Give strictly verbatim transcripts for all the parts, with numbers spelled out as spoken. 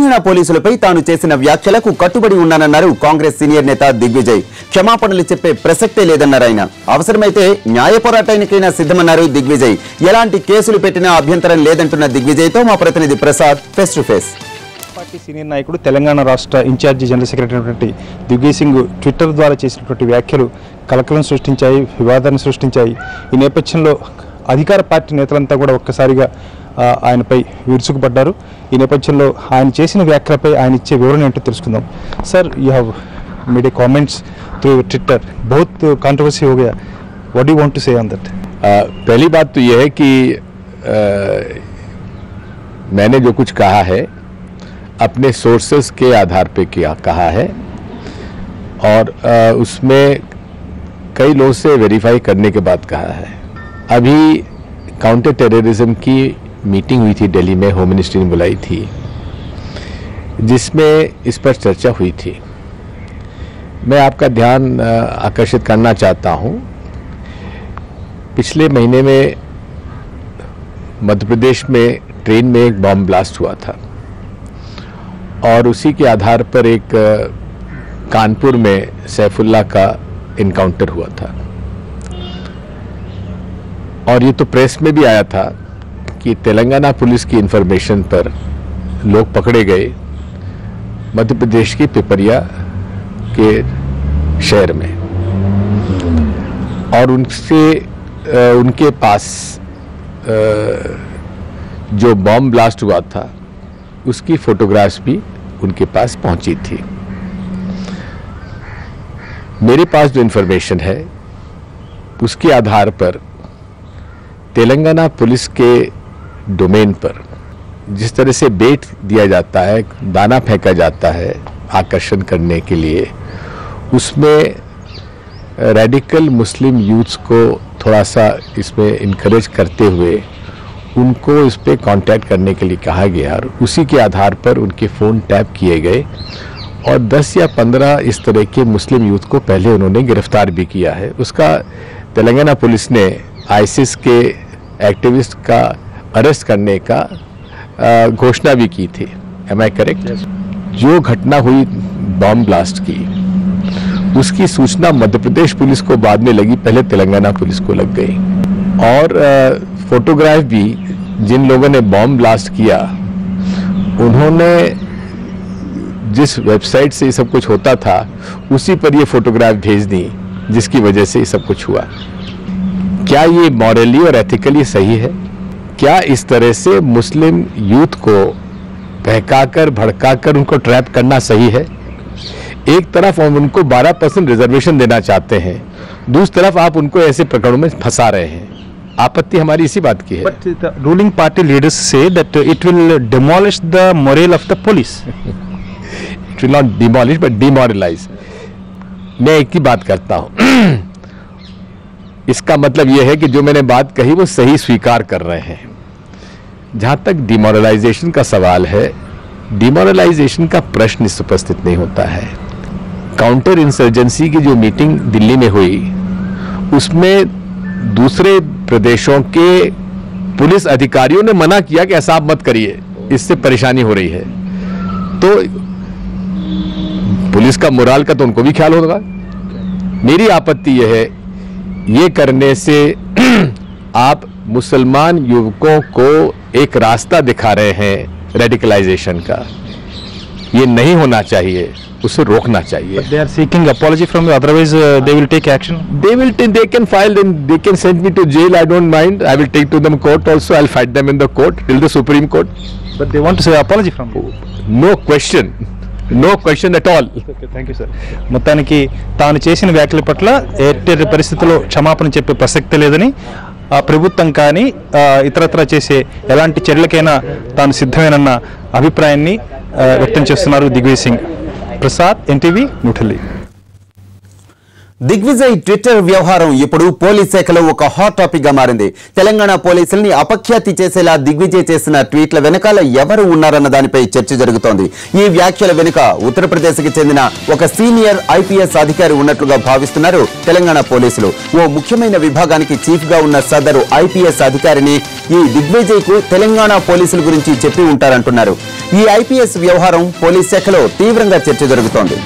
తెలంగాణ పోలీసులపై తాను చేసిన వ్యాఖ్యలకు కట్టుబడి ఉన్నానన్నారు కాంగ్రెస్ సీనియర్ నేత దిగ్విజయ్. క్షమాపణలు చెప్పే ప్రసక్తే లేదన్నారు ఆయన. అవసరమైతే న్యాయ పోరాటానికైనా సిద్ధమన్నారు దిగ్విజయ్. ఎలాంటి కేసులు పెట్టినా అభ్యంతరం లేదంటున్న దిగ్విజయ్తో మా ప్రతినిధి Prasad face to face. Party senior నాయకుడు తెలంగాణ రాష్ట్ర incharge general secretary Digvijay Singh Twitter ద్వారా చేసినటువంటి వ్యాఖ్యలు కలకలం సృష్టించాయి, వివాదాన్ని సృష్టించాయి. ఈ నేపథ్యంలో అధికార పార్టీ నేతలంతా కూడా ఒక్కసారిగా ఆయనపై విరుచుకుపడ్డారు. ఈ నేపథ్యంలో ఆయన చేసిన వ్యాఖ్యలపై ఆయన ఇచ్చే వివరణ ఏంటో తెలుసుకుందాం. Sir, you have made a comments through Twitter, बहुत कंट्रोवर्सी हो गया. What do you want to say on that? पहली बात तो यह है कि आ, मैंने जो कुछ कहा है अपने सोर्सेस के आधार पे किया कहा है और आ, उसमें कई लोगों से वेरीफाई करने के बाद कहा है. अभी काउंटर टेररिज्म की मीटिंग हुई थी दिल्ली में, होम मिनिस्ट्री ने बुलाई थी, जिसमें इस पर चर्चा हुई थी. मैं आपका ध्यान आकर्षित करना चाहता हूं. पिछले महीने में मध्य प्रदेश में ट्रेन में एक बॉम्ब ब्लास्ट हुआ था और उसी के आधार पर एक कानपुर में सैफुल्ला का इनकाउंटर हुआ था. और ये तो प्रेस में भी आया था कि तेलंगाना पुलिस की इंफॉर्मेशन पर लोग पकड़े गए मध्य प्रदेश की पिपरिया के शहर में और उनसे उनके पास जो बॉम्ब ब्लास्ट हुआ था उसकी फोटोग्राफ्स भी उनके पास पहुंची थी. मेरे पास जो इंफॉर्मेशन है उसके आधार पर तेलंगाना पुलिस के डोमेन पर जिस तरह से बेट दिया जाता है, दाना फेंका जाता है आकर्षण करने के लिए, उसमें रेडिकल मुस्लिम यूथ्स को थोड़ा सा इसमें इनकरेज करते हुए उनको इस पे कांटेक्ट करने के लिए कहा गया और उसी के आधार पर उनके फ़ोन टैप किए गए और दस या पंद्रह इस तरह के मुस्लिम यूथ को पहले उन्होंने गिरफ्तार भी किया है. उसका तेलंगाना पुलिस ने आईसिस के एक्टिविस्ट का अरेस्ट करने का घोषणा भी की थी. Am I correct? जो घटना हुई बॉम्ब ब्लास्ट की, उसकी सूचना मध्य प्रदेश पुलिस को बाद में लगी, पहले तेलंगाना पुलिस को लग गई. और फोटोग्राफ भी जिन लोगों ने बॉम्ब ब्लास्ट किया उन्होंने जिस वेबसाइट से ये सब कुछ होता था उसी पर ये फोटोग्राफ भेज दी, जिसकी वजह से ये सब कुछ हुआ. क्या ये मॉरली और एथिकली सही है? क्या इस तरह से मुस्लिम यूथ को बहकाकर भड़काकर उनको ट्रैप करना सही है? एक तरफ हम उनको बारह परसेंट रिजर्वेशन देना चाहते हैं, दूसरी तरफ आप उनको ऐसे प्रकरणों में फंसा रहे हैं. आपत्ति हमारी इसी बात की है. But the ruling party leaders say that it will demolish the morale of the police. It will not demolish but demoralize. मैं एक ही बात करता हूं. इसका मतलब यह है कि जो मैंने बात कही वो सही स्वीकार कर रहे हैं. जहां तक डिमोरलाइजेशन का सवाल है, डिमोरलाइजेशन का प्रश्न इस उपस्थित नहीं होता है. काउंटर इंसर्जेंसी की जो मीटिंग दिल्ली में हुई उसमें दूसरे प्रदेशों के पुलिस अधिकारियों ने मना किया कि ऐसा आप मत करिए, इससे परेशानी हो रही है. तो पुलिस का मोराल का तो उनको भी ख्याल होगा. मेरी आपत्ति यह है, ये करने से आप मुसलमान युवकों को एक रास्ता दिखा रहे हैं रेडिकलाइजेशन का. ये नहीं होना चाहिए, उसे रोकना चाहिए. But they are seeking apology from you, otherwise uh, they will take action. They will they can file, then they can send me to jail. I don't mind. I will take to them court also. I'll fight them in the court till the Supreme Court. But they want to say apology from you. No question. No question at all. Okay, thank you, sir. మొత్తానికి తాను చేసిన వ్యాఖ్యల పట్ల ఎట్టి పరిస్థితుల్లో క్షమాపణ చెప్పే ప్రసక్తి లేదని, ప్రభుత్వం కానీ ఇతరత్ర చేసే ఎలాంటి చర్యలకైనా తాను సిద్ధమేనన్న అభిప్రాయాన్ని వ్యక్తం చేస్తున్నారు దిగ్విజయ్ సింగ్. ప్రసాద్, ఎన్టీవీ, న్యూఢిల్లీ. దిగ్విజయ్ ట్విట్టర్ వ్యవహారం ఇప్పుడు పోలీస్ శాఖలో ఒక హాట్ టాపిక్ గా మారింది. తెలంగాణ పోలీసుల్ని అపఖ్యాతి చేసేలా దిగ్విజయ్ చేసిన ట్వీట్ల వెనకాల ఎవరు ఉన్నారన్న దానిపై చర్చ జరుగుతోంది. ఈ వ్యాఖ్యల వెనుక ఉత్తరప్రదేశ్కి చెందిన ఒక సీనియర్ ఐపీఎస్ అధికారి ఉన్నట్లుగా భావిస్తున్నారు తెలంగాణ పోలీసులు. ఓ ముఖ్యమైన విభాగానికి చీఫ్ గా ఉన్న సదరు ఐపీఎస్ అధికారిని ఈ దిగ్విజయ్ కు తెలంగాణ పోలీసుల గురించి చెప్పి ఉంటారంటున్నారు. ఈ ఐపీఎస్ వ్యవహారం పోలీస్ శాఖలో తీవ్రంగా చర్చ జరుగుతోంది.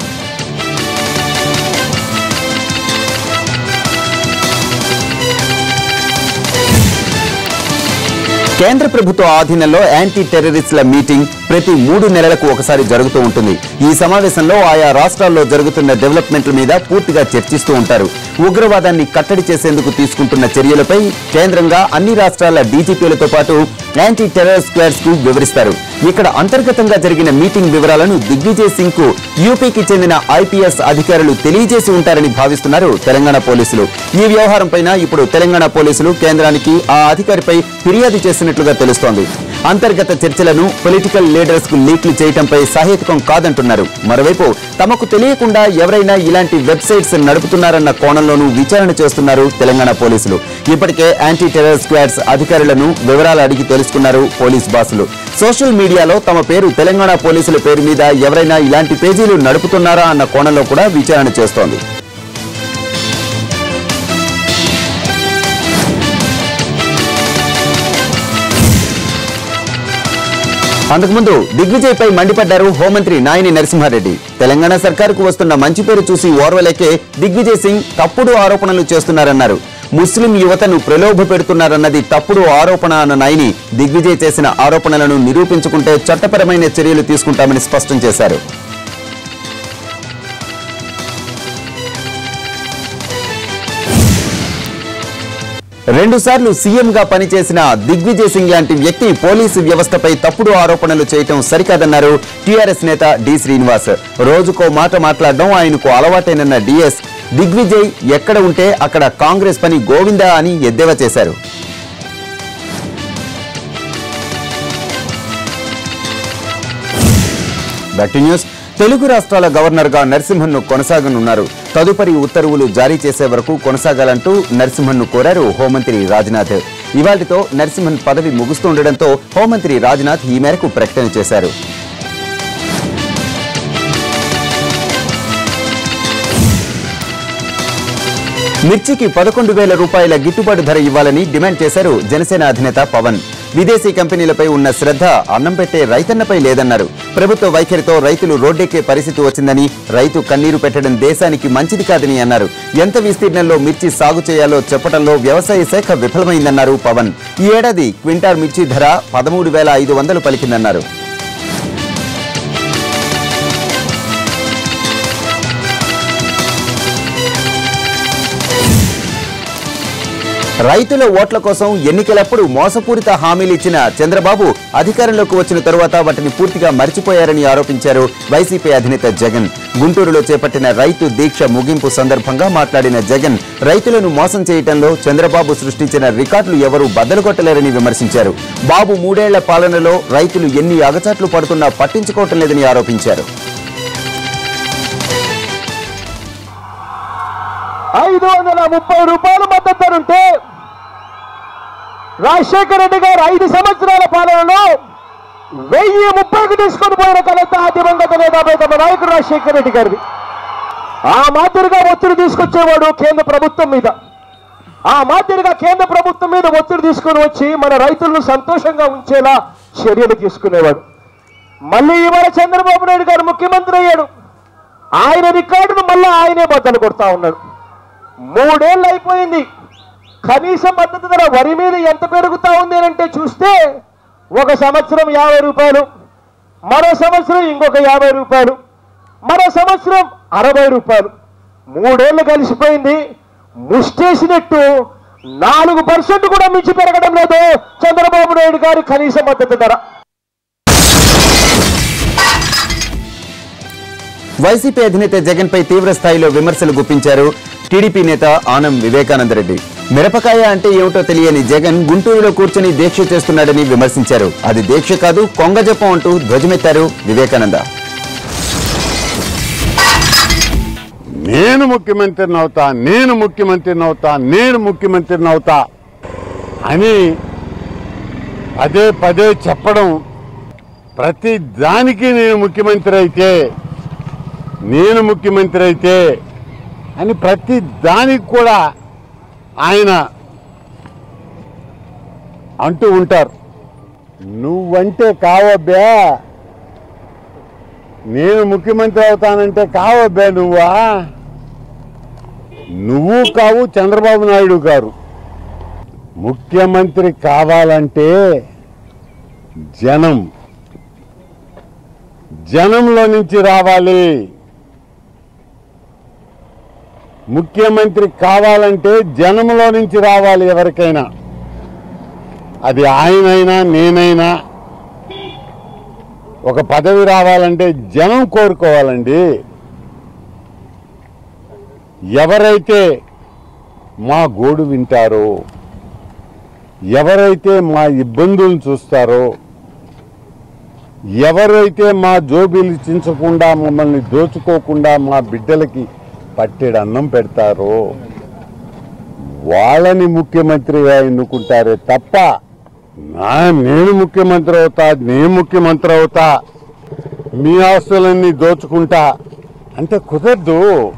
కేంద్ర ప్రభుత్వ ఆధీనంలో యాంటీ టెర్రరిస్టుల మీటింగ్ ప్రతి మూడు నెలలకు ఒకసారి జరుగుతూ ఉంటుంది. ఈ సమావేశంలో ఆయా రాష్ట్రాల్లో జరుగుతున్న డెవలప్మెంట్ల మీద పూర్తిగా చర్చిస్తూ ఉంటారు. ఉగ్రవాదాన్ని కట్టడి చేసేందుకు తీసుకుంటున్న చర్యలపై కేంద్రంగా అన్ని రాష్ట్రాల డీజీపీలతో పాటు యాంటీ టెర్రర్ స్క్వాడ్స్ కు వివరిస్తారు. ఇక్కడ అంతర్గతంగా జరిగిన మీటింగ్ వివరాలను దిగ్విజయ్ సింగ్ కు యూపీకి చెందిన ఐపీఎస్ అధికారులు తెలియజేసి ఉంటారని భావిస్తున్నారు తెలంగాణ పోలీసులు. ఈ వ్యవహారంపైన ఇప్పుడు తెలంగాణ పోలీసులు కేంద్రానికి ఆ అధికారిపై ఫిర్యాదు చేసినట్లుగా తెలుస్తోంది. అంతర్గత చర్చలను పొలిటికల్ లీడర్స్ కు లీక్లు చేయడంపై సహేతుకం కాదంటున్నారు. మరోవైపు తమకు తెలియకుండా ఎవరైనా ఇలాంటి వెబ్సైట్స్ నడుపుతున్నారన్న కోణంలోనూ విచారణ చేస్తున్నారు తెలంగాణ పోలీసులు. ఇప్పటికే యాంటీ టెర్రర్ స్క్వాడ్స్ అధికారులను వివరాలు అడిగి తెలుసుకున్నారు పోలీస్ బాసులు. సోషల్ మీడియాలో తమ పేరు తెలంగాణ పోలీసుల పేరు మీద ఎవరైనా ఇలాంటి పేజీలు నడుపుతున్నారా అన్న కోణంలో కూడా విచారణ చేస్తోంది. అంతకుముందు దిగ్విజయ్ పై మండిపడ్డారు హోంమంత్రి నాయిని నరసింహారెడ్డి. తెలంగాణ సర్కారుకు వస్తున్న మంచి పేరు చూసి ఓర్వలేకే దిగ్విజయ్ సింగ్ తప్పుడు ఆరోపణలు చేస్తున్నారన్నారు. ముస్లిం యువతను ప్రలోభ పెడుతున్నారన్నది తప్పుడు ఆరోపణ అన్న నాయిని దిగ్విజయ్ చేసిన ఆరోపణలను నిరూపించుకుంటే చట్టపరమైన చర్యలు తీసుకుంటామని స్పష్టం చేశారు. రెండు సార్లు సీఎంగా పనిచేసిన దిగ్విజయ్ సింగ్ లాంటి వ్యక్తి పోలీసు వ్యవస్థపై తప్పుడు ఆరోపణలు చేయటం సరికాదన్నారు టీఆర్ఎస్ నేత డి శ్రీనివాస్. రోజుకో మాట మాట్లాడడం ఆయనకు అలవాటేనన్న డిఎస్ దిగ్విజయ్ ఎక్కడ ఉంటే అక్కడ కాంగ్రెస్ పని గోవిందా అని ఎద్దేవా చేశారు. భక్తి న్యూస్. తెలుగు రాష్ట్రాల గవర్నర్ గా నరసింహన్ను కొనసాగనున్నారు. తదుపరి ఉత్తర్వులు జారీ చేసే వరకు కొనసాగాలంటూ నరసింహన్ను కోరారు హోంమంత్రి రాజ్నాథ్. ఇవాళతో నరసింహన్ పదవి ముగుస్తుండటంతో హోంమంత్రి రాజ్నాథ్ ఈ మేరకు ప్రకటన చేశారు. మిర్చికి పదకొండు వేల రూపాయల గిట్టుబాటు ధర ఇవ్వాలని డిమాండ్ చేశారు జనసేన అధినేత పవన్. విదేశీ కంపెనీలపై ఉన్న శ్రద్ధ అన్నం పెట్టే రైతన్నపై లేదన్నారు. ప్రభుత్వ వైఖరితో రైతులు రోడ్డెక్కే పరిస్థితి వచ్చిందని, రైతు కన్నీరు పెట్టడం దేశానికి మంచిది కాదని అన్నారు. ఎంత విస్తీర్ణంలో మిర్చి సాగు చేయాలో చెప్పడంలో వ్యవసాయ శాఖ విఫలమైందన్నారు పవన్. ఈ ఏడాది క్వింటాల్ మిర్చి ధర పదమూడు వేల ఐదు వందలు పలికిందన్నారు. రైతుల ఓట్ల కోసం ఎన్నికలప్పుడు మోసపూరిత హామీలు ఇచ్చిన చంద్రబాబు అధికారంలోకి వచ్చిన తరువాత వాటిని పూర్తిగా మర్చిపోయారని ఆరోపించారు వైసీపీ అధినేత జగన్. గుంటూరులో చేపట్టిన రైతు దీక్ష ముగింపు సందర్భంగా మాట్లాడిన జగన్ రైతులను మోసం చేయడంలో చంద్రబాబు సృష్టించిన రికార్డులు ఎవరూ బద్దలు కొట్టలేరని విమర్శించారు. బాబు మూడేళ్ల పాలనలో రైతులు ఎన్ని అగచాట్లు పడుతున్నా పట్టించుకోవటం లేదని ఆరోపించారు. ఐదు వందల ముప్పై రూపాయలు మద్దతు ధర ఉంటే రాజశేఖర రెడ్డి గారు ఐదు సంవత్సరాల పాలనలో వెయ్యి ముప్పైకి తీసుకొని పోయిన కలెక్ట దివంగత నేత తమ నాయకుడు రాజశేఖర రెడ్డి గారిది. ఆ మాదిరిగా ఒత్తిడి తీసుకొచ్చేవాడు కేంద్ర ప్రభుత్వం మీద. ఆ మాదిరిగా కేంద్ర ప్రభుత్వం మీద ఒత్తిడి తీసుకొని వచ్చి మన రైతులను సంతోషంగా ఉంచేలా చర్యలు తీసుకునేవాడు. మళ్ళీ ఇవాళ చంద్రబాబు నాయుడు గారు ముఖ్యమంత్రి అయ్యాడు. ఆయన రికార్డును మళ్ళీ ఆయనే బద్దలు కొడతా ఉన్నాడు. మూడేళ్ళు అయిపోయింది. కనీస మద్దతు ధర వరి మీద ఎంత పెరుగుతా ఉంది అంటే చూస్తే ఒక సంవత్సరం యాభై రూపాయలు, మరో సంవత్సరం ఇంకొక యాభై రూపాయలు, మరో సంవత్సరం అరవై రూపాయలు. మూడేళ్లు కలిసిపోయింది. ముష్టేసినట్టు నాలుగు పర్సెంట్ కూడా మించి పెరగడం లేదు చంద్రబాబు నాయుడు గారి కనీస మద్దతు ధర. వైసీపీ అధినేత జగన్ పై తీవ్ర స్థాయిలో విమర్శలు గుప్పించారు టీడీపీ నేత ఆనం వివేకానందరెడ్డి. మిరపకాయ అంటే ఏమిటో తెలియని జగన్ గుంటూరులో కూర్చొని దీక్ష చేస్తున్నాడని విమర్శించారు. అది దీక్ష కాదు, కొంగజపం అంటూ ధ్వజమెత్తారు వివేకానంద. నేను ముఖ్యమంత్రిని అవుతా నేను ముఖ్యమంత్రిని అవుతా నేను ముఖ్యమంత్రిని అవుతా అని పదే పదే చెప్పడం, ప్రతి దానికి నేను ముఖ్యమంత్రి అయితే నేను ముఖ్యమంత్రి అయితే అని ప్రతి దానికి కూడా ఆయన అంటూ ఉంటారు. నువ్వంటే కావబ్బే, నేను ముఖ్యమంత్రి అవుతానంటే కావబ్బే నువ్వా, నువ్వు కావు చంద్రబాబు నాయుడు గారు. ముఖ్యమంత్రి కావాలంటే జనం జనంలో నుంచి రావాలి. ముఖ్యమంత్రి కావాలంటే జనంలో నుంచి రావాలి. ఎవరికైనా, అది ఆయనైనా నేనైనా, ఒక పదవి రావాలంటే జనం కోరుకోవాలండి. ఎవరైతే మా గోడు వింటారో, ఎవరైతే మా ఇబ్బందులను చూస్తారో, ఎవరైతే మా జోబీలు చించకుండా మమ్మల్ని దోచుకోకుండా మా బిడ్డలకి పట్టెడు అన్నం పెడతారో వాళ్ళని ముఖ్యమంత్రిగా ఎన్నుకుంటారే తప్ప నా నేను ముఖ్యమంత్రి అవుతా నేను ముఖ్యమంత్రి అవుతా మీ ఆస్తులన్నీ దోచుకుంటా అంటే కుదరదు.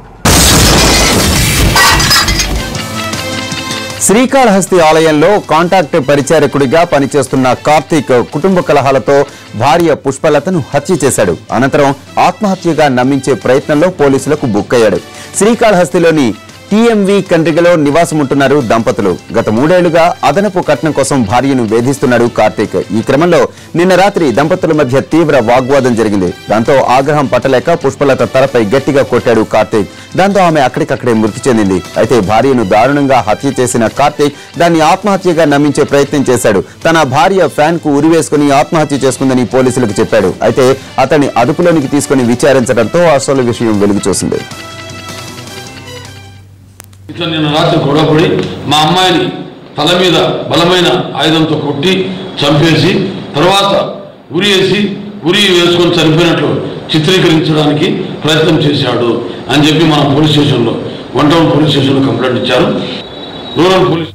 శ్రీకాళహస్తి ఆలయంలో కాంట్రాక్ట్ పరిచారకుడిగా పనిచేస్తున్న కార్తీక్ కుటుంబ కలహాలతో భార్య పుష్పలతను హత్య చేశాడు. అనంతరం ఆత్మహత్యగా నమ్మించే ప్రయత్నంలో పోలీసులకు బుక్కయ్యాడు. శ్రీకాళహస్తిలోని టీఎంవీ కండ్రిగలో నివాసముంటున్నారు దంపతులు. గత మూడేళ్లుగా అదనపు కట్నం కోసం భార్యను వేధిస్తున్నాడు కార్తీక్. ఈ క్రమంలో నిన్న రాత్రి దంపతుల మధ్య తీవ్ర వాగ్వాదం జరిగింది. దాంతో ఆగ్రహం పట్టలేక పుష్పలత తలపై గట్టిగా కొట్టాడు కార్తీక్. దాంతో ఆమె అక్కడికక్కడే మృతి చెందింది. అయితే భార్యను దారుణంగా హత్య చేసిన కార్తీక్ దాన్ని ఆత్మహత్యగా నమ్మించే ప్రయత్నం చేశాడు. తన భార్య ఫ్యాన్ కు ఉరివేసుకుని ఆత్మహత్య చేసుకుందని పోలీసులకు చెప్పాడు. అయితే అతన్ని అదుపులోనికి తీసుకుని విచారించడంతో అసలు విషయం వెలుగు చూసింది. ఇట్లా నిన్న రాత్రి గొడవపడి మా అమ్మాయిని తల మీద బలమైన ఆయుధంతో కొట్టి చంపేసి తర్వాత ఉరి వేసి ఉరి వేసుకొని చనిపోయినట్లు చిత్రీకరించడానికి ప్రయత్నం చేశాడు అని చెప్పి మన పోలీస్ స్టేషన్లో వన్ టౌన్ పోలీస్ స్టేషన్లో కంప్లైంట్ ఇచ్చారు. రూరల్ పోలీస్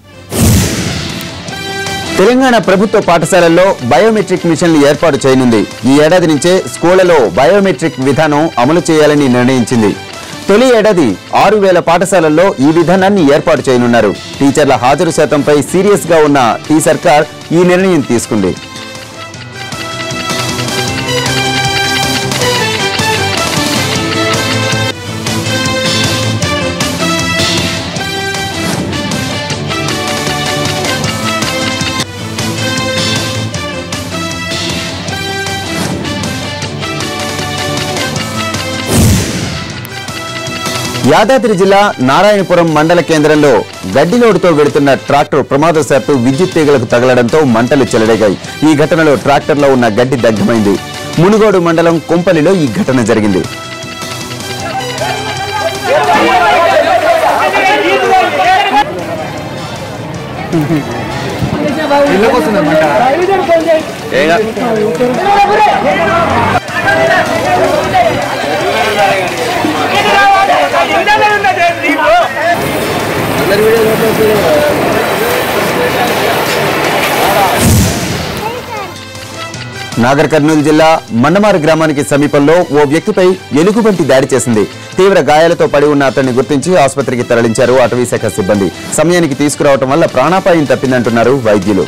తెలంగాణ ప్రభుత్వ పాఠశాలల్లో బయోమెట్రిక్ మిషన్లు ఏర్పాటు చేయనుంది. ఈ ఏడాది నుంచే స్కూళ్లలో బయోమెట్రిక్ విధానం అమలు చేయాలని నిర్ణయించింది. తొలి ఏడాది ఆరు వేల పాఠశాలల్లో ఈ విధానాన్ని ఏర్పాటు చేయనున్నారు. టీచర్ల హాజరు శాతంపై సీరియస్ గా ఉన్న టీ సర్కార్ ఈ నిర్ణయం తీసుకుంది. యాదాద్రి జిల్లా నారాయణపురం మండల కేంద్రంలో గడ్డి లోడుతో వెళుతున్న ట్రాక్టర్ ప్రమాదవశాత్తు విద్యుత్ తీగలకు తగలడంతో మంటలు చెలరేగాయి. ఈ ఘటనలో ట్రాక్టర్లో ఉన్న గడ్డి దగ్ధమైంది. మునుగోడు మండలం కొంపలిలో ఈ ఘటన జరిగింది. నాగర్ కర్నూలు జిల్లా మండమారు గ్రామానికి సమీపంలో ఓ వ్యక్తిపై ఎలుగుబంటి దాడి చేసింది. తీవ్ర గాయాలతో పడి ఉన్న అతన్ని గుర్తించి ఆసుపత్రికి తరలించారు అటవీశాఖ సిబ్బంది. సమయానికి తీసుకురావడం వల్ల ప్రాణాపాయం తప్పిందంటున్నారు వైద్యులు.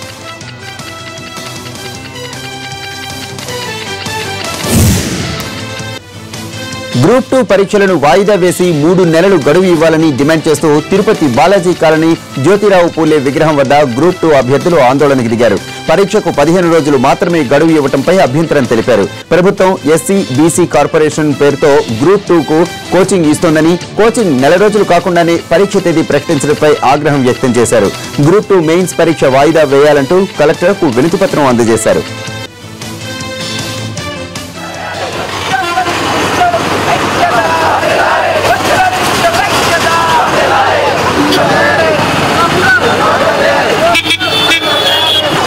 గ్రూప్ టూ పరీక్షలను వాయిదా వేసి మూడు నెలలు గడువు ఇవ్వాలని డిమాండ్ చేస్తూ తిరుపతి బాలాజీ కాలనీ జ్యోతిరావు పూలే విగ్రహం వద్ద గ్రూప్ టూ అభ్యర్థులు ఆందోళనకు దిగారు. పరీక్షకు పదిహేను రోజులు మాత్రమే గడువు ఇవ్వడంపై అభ్యంతరం తెలిపారు. ప్రభుత్వం ఎస్సీ బీసీ కార్పొరేషన్ పేరుతో గ్రూప్ టూ కు కోచింగ్ ఇస్తోందని, కోచింగ్ నెల రోజులు కాకుండానే పరీక్ష తేదీ ప్రకటించడంపై ఆగ్రహం వ్యక్తం చేశారు. గ్రూప్ టూ మెయిన్స్ పరీక్ష వాయిదా వేయాలంటూ కలెక్టర్కు వినతిపత్రం అందజేశారు.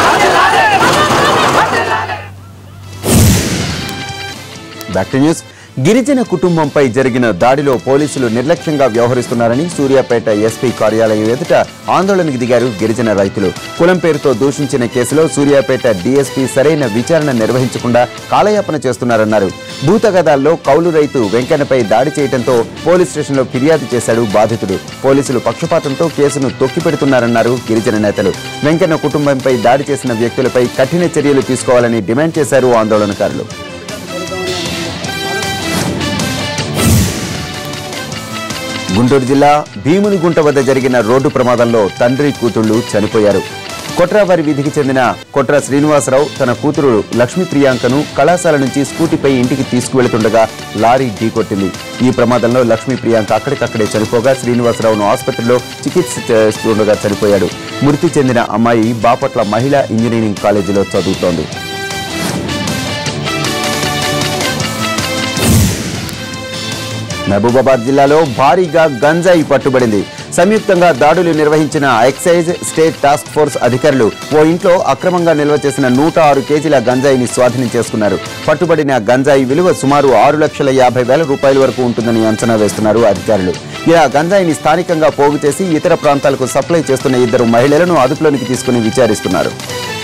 Back to news. గిరిజన కుటుంబంపై జరిగిన దాడిలో పోలీసులు నిర్లక్ష్యంగా వ్యవహరిస్తున్నారని సూర్యాపేట ఎస్పీ కార్యాలయం ఎదుట ఆందోళనకు దిగారు గిరిజన రైతులు. కులం పేరుతో దూషించిన కేసులో సూర్యాపేట డీఎస్పీ సరైన విచారణ నిర్వహించకుండా కాలయాపన చేస్తున్నారన్నారు. భూతగదాల్లో కౌలు రైతు వెంకన్నపై దాడి చేయడంతో పోలీస్ స్టేషన్లో ఫిర్యాదు చేశాడు బాధితుడు. పోలీసులు పక్షపాతంతో కేసును తొక్కిపెడుతున్నారన్నారు గిరిజన నేతలు. వెంకన్న కుటుంబంపై దాడి చేసిన వ్యక్తులపై కఠిన చర్యలు తీసుకోవాలని డిమాండ్ చేశారు ఆందోళనకారులు. గుంటూరు జిల్లా భీమునిగుంట వద్ద జరిగిన రోడ్డు ప్రమాదంలో తండ్రి కూతుళ్లు చనిపోయారు. కొట్రావారి వీధికి చెందిన కొట్ర శ్రీనివాసరావు తన కూతురు లక్ష్మీ ప్రియాంకను కళాశాల నుంచి స్కూటీపై ఇంటికి తీసుకువెళుతుండగా లారీ ఢీకొట్టింది. ఈ ప్రమాదంలో లక్ష్మీ ప్రియాంక అక్కడికక్కడే చనిపోగా శ్రీనివాసరావును ఆసుపత్రిలో చికిత్స చేస్తుండగా చనిపోయాడు. మృతి చెందిన అమ్మాయి బాపట్ల మహిళా ఇంజనీరింగ్ కాలేజీలో చదువుతోంది. మహబూబాబాద్ జిల్లాలో భారీగా గంజాయి పట్టుబడింది. సంయుక్తంగా దాడులు నిర్వహించిన ఎక్సైజ్ స్టేట్ టాస్క్ ఫోర్స్ అధికారులు ఓ ఇంట్లో అక్రమంగా నిల్వ చేసిన నూట ఆరు కేజీల గంజాయిని స్వాధీనం చేసుకున్నారు. పట్టుబడిన గంజాయి విలువ సుమారు ఆరు లక్షల యాభై వేల రూపాయల వరకు ఉంటుందని అంచనా వేస్తున్నారు అధికారులు. ఇలా గంజాయిని స్థానికంగా పోగు చేసి ఇతర ప్రాంతాలకు సప్లై చేస్తున్న ఇద్దరు మహిళలను అదుపులోనికి తీసుకుని విచారిస్తున్నారు.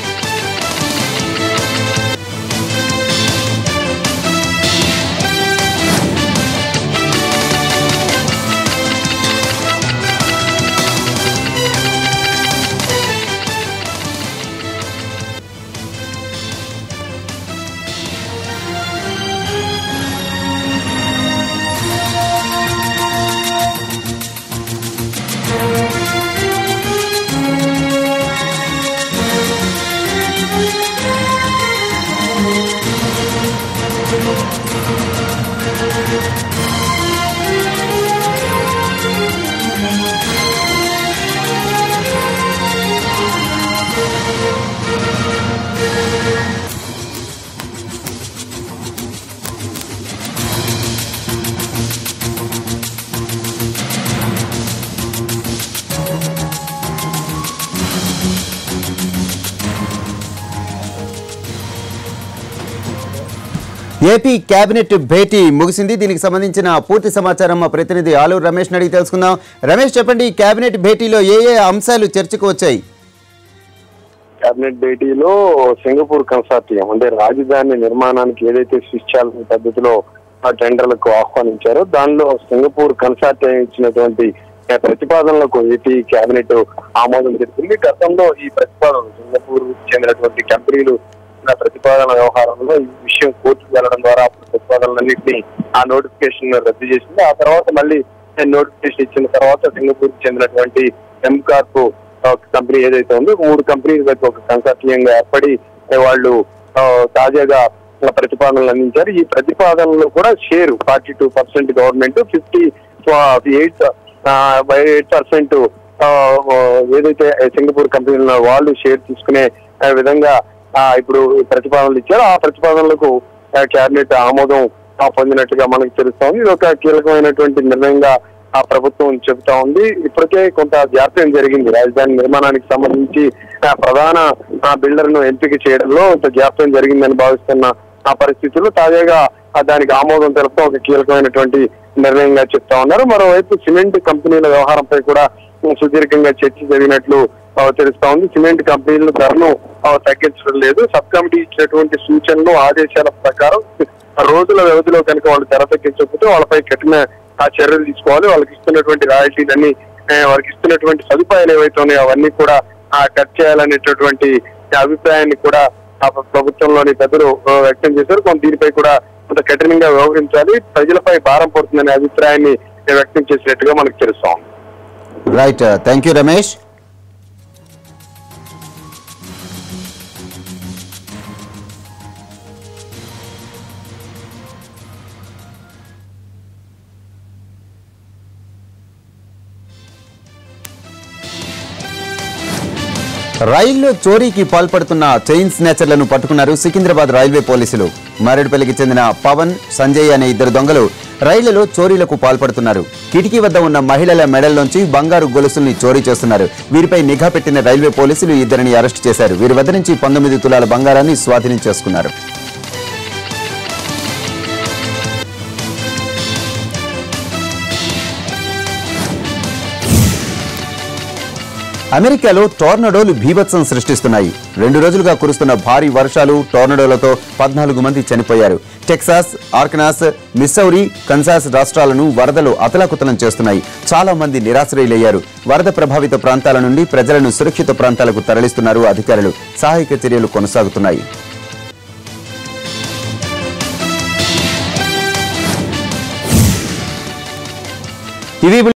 ఏపీ కేబినెట్ భేటీ ముగిసింది. దీనికి సంబంధించిన పూర్తి సమాచారం మా ప్రతినిధి ఆలూరు రమేష్ అడిగి తెలుసుకుందాం. రమేష్, చెప్పండి, కేబినెట్ భేటీలో ఏ ఏ అంశాలు చర్చకు వచ్చాయి? కేబినెట్ భేటీలో సింగపూర్ కన్సార్టియం అంటే రాజధాని నిర్మాణానికి ఏదైతే స్విచ్ ఛాలెంజ్ పద్ధతిలో ఆ టెండర్లకు ఆహ్వానించారో దానిలో సింగపూర్ కన్సార్టియం ఇచ్చినటువంటి ప్రతిపాదనలకు ఏపీ కేబినెట్ ఆమోదం తెలిపింది. గతంలో ఈ ప్రతిపాదన సింగపూర్ చెందినటువంటి కంపెనీలు ప్రతిపాదన వ్యవహారంలో ఈ విషయం కోర్టుకు వెళ్లడం ద్వారా ప్రతిపాదనలన్నింటినీ ఆ నోటిఫికేషన్ రద్దు చేసింది. ఆ తర్వాత మళ్ళీ నోటిఫికేషన్ ఇచ్చిన తర్వాత సింగపూర్ చెందినటువంటి ఎంకార్ప్ కంపెనీ ఏదైతే ఉందో మూడు కంపెనీలు ఒక కన్సార్టియంగా ఏర్పడి వాళ్ళు తాజాగా ప్రతిపాదనలు అందించారు. ఈ ప్రతిపాదనలో కూడా share forty two percent government, fifty eight eight percent ఏదైతే సింగపూర్ కంపెనీలు వాళ్ళు షేర్ తీసుకునే విధంగా ఇప్పుడు ప్రతిపాదనలు ఇచ్చారు. ఆ ప్రతిపాదనలకు కేబినెట్ ఆమోదం పొందినట్టుగా మనకు తెలుస్తోంది. ఇది ఒక కీలకమైనటువంటి నిర్ణయంగా ఆ ప్రభుత్వం చెబుతా ఉంది. ఇప్పటికే కొంత జాప్యం జరిగింది రాజధాని నిర్మాణానికి సంబంధించి ప్రధాన బిల్డర్ ను ఎంపిక చేయడంలో కొంత జాప్యం జరిగిందని భావిస్తున్న ఆ పరిస్థితుల్లో తాజాగా దానికి ఆమోదం తెలపడం ఒక కీలకమైనటువంటి నిర్ణయంగా చెప్తా ఉన్నారు. మరోవైపు సిమెంట్ కంపెనీల వ్యవహారంపై కూడా సుదీర్ఘంగా చర్చ జరిగినట్లు తెలుస్తా ఉంది. సిమెంట్ కంపెనీలు ధరను తగ్గించడం లేదు. సబ్ కమిటీ ఇచ్చినటువంటి సూచనలు ఆదేశాల ప్రకారం రోజుల వ్యవధిలో కనుక వాళ్ళు ధర తగ్గించకపోతే వాళ్ళపై కఠిన ఆ చర్యలు తీసుకోవాలి. వాళ్ళకి ఇస్తున్నటువంటి రాయల్టీలన్నీ వాళ్ళకి ఇస్తున్నటువంటి సదుపాయాలు ఏవైతే ఉన్నాయో అవన్నీ కూడా కట్ చేయాలనేటటువంటి అభిప్రాయాన్ని కూడా ప్రభుత్వంలోని పెద్దలు వ్యక్తం చేశారు. కొంత దీనిపై కూడా కొంత కఠినంగా వ్యవహరించాలి, ప్రజలపై భారం పడుతుందనే అభిప్రాయాన్ని వ్యక్తం చేసినట్టుగా మనకు తెలుస్తా ఉంది. Right, thank you Ramesh. రైల్లో చోరీకి పాల్పడుతున్న చైన్ స్నాచర్లను పట్టుకున్నారు సికింద్రాబాద్ రైల్వే పోలీసులు. మారేడుపల్లికి చెందిన పవన్, సంజయ్ అనే ఇద్దరు దొంగలు రైళ్లలో చోరీలకు పాల్పడుతున్నారు. కిటికీ వద్ద ఉన్న మహిళల మెడల్లోంచి బంగారు గొలుసుల్ని చోరీ చేస్తున్నారు. వీరిపై నిఘా పెట్టిన రైల్వే పోలీసులు ఇద్దరిని అరెస్టు చేశారు. వీరి వద్ద నుంచి పంతొమ్మిది తులాల బంగారాన్ని స్వాధీనం చేసుకున్నారు. అమెరికాలో టోర్నడోలు బీభత్సం సృష్టిస్తున్నాయి. రెండు రోజులుగా కురుస్తున్న భారీ వర్షాలు టోర్నడోలతో పద్నాలుగు మంది చనిపోయారు. టెక్సాస్, ఆర్కనాస్, మిస్సౌరీ, కన్సాస్ రాష్ట్రాలను వరదలు అతలాకుతలం చేస్తున్నాయి. చాలా మంది నిరాశ్రయులయ్యారు. వరద ప్రభావిత ప్రాంతాల నుండి ప్రజలను సురక్షిత ప్రాంతాలకు తరలిస్తున్నారు అధికారులు. సహాయక చర్యలు కొనసాగుతున్నాయి. టీవీ